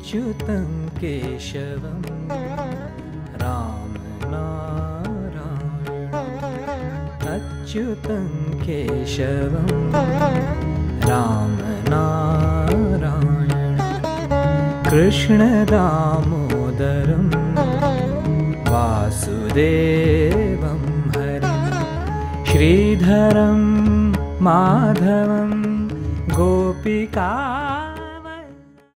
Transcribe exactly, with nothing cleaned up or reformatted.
अच्युतं केशवं रामनारायणम् अच्युतं केशवं रामनारायणम् कृष्णदामोदरं वासुदेवं हरिं श्रीधरं माधवं गोपिका